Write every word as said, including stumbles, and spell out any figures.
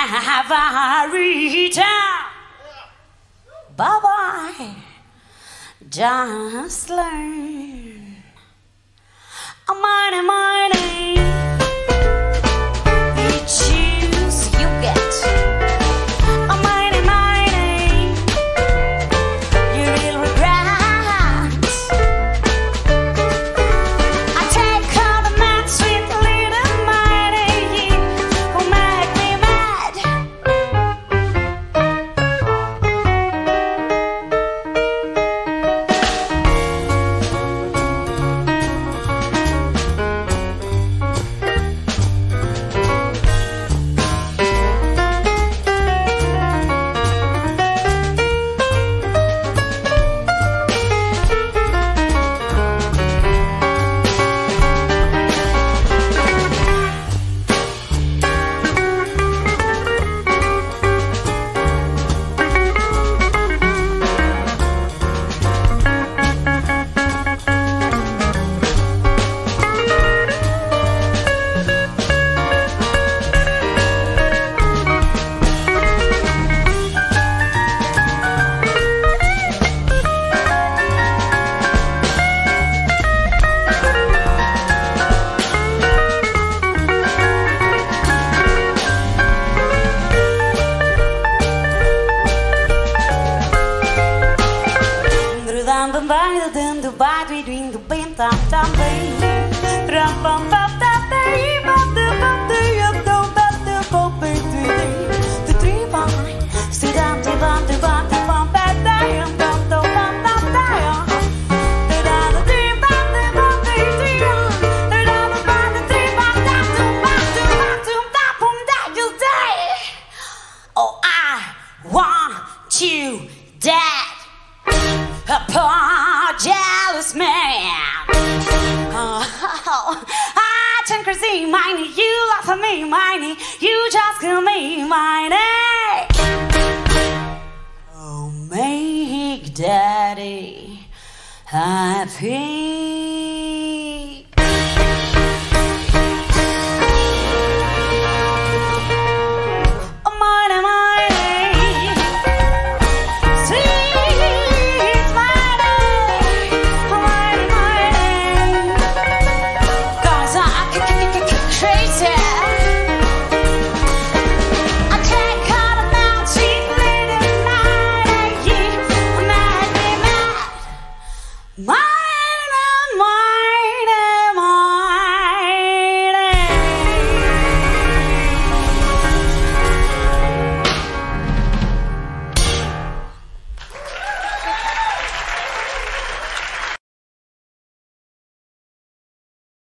Favorita. Bye-bye. Just learn. A mighty, mighty. You choose, you get. A mighty, mighty. You will regret. I take all the mad, sweet little mighty who make me mad. Oh, I want you dead. A poor jealous man. Oh, I turn crazy, Minnie. You laugh at me, Minnie. You just kill me, Minnie. Oh, make Daddy happy.